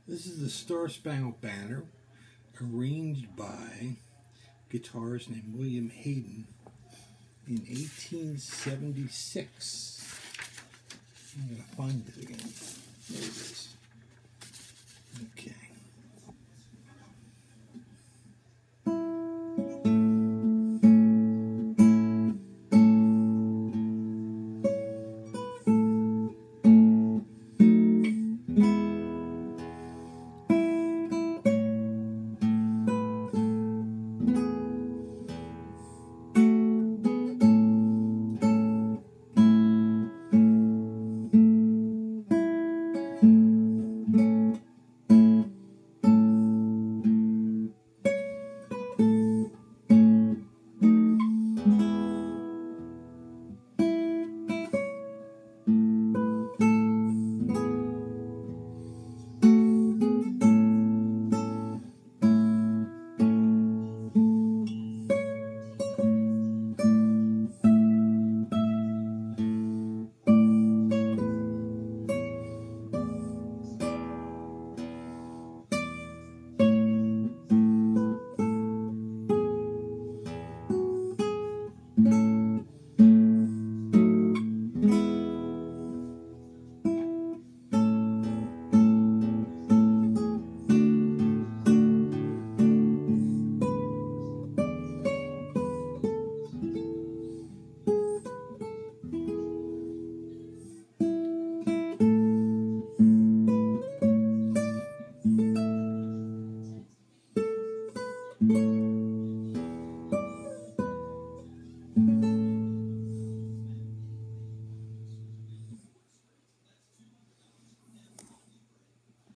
This is the Star Spangled Banner, arranged by guitarist named William Hayden in 1876. I'm going to find it again. There it is. Okay.